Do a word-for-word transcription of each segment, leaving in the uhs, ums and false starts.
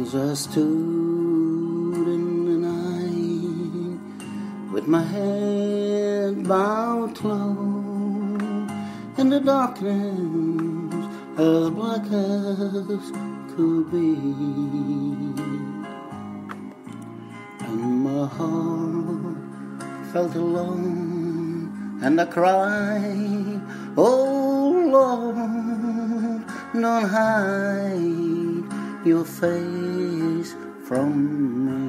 As I stood in the night with my head bowed low, in the darkness as black as could be, and my heart felt alone, and I cried, oh Lord, don't hide your face from me.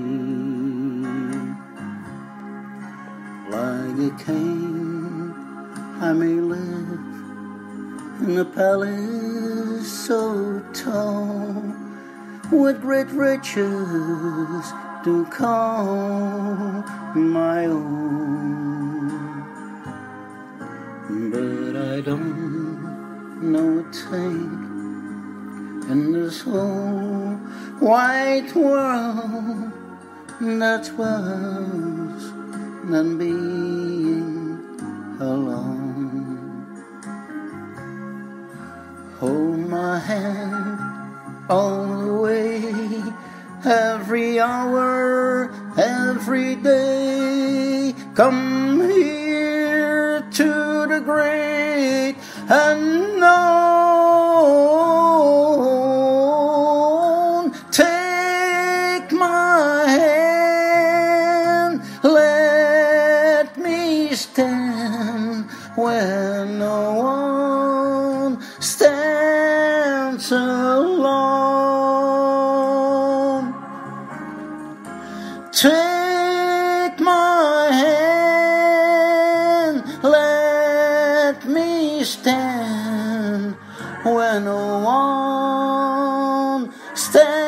Like a king I may live in a palace so tall, with great riches to call my own. But I don't know a thing in this whole white world that's worse than being alone. Hold my hand all the way, every hour, every day. Come here to the great unknown. Take my hand, let me stand where no one stands alone. Take my hand, let me stand where no one stands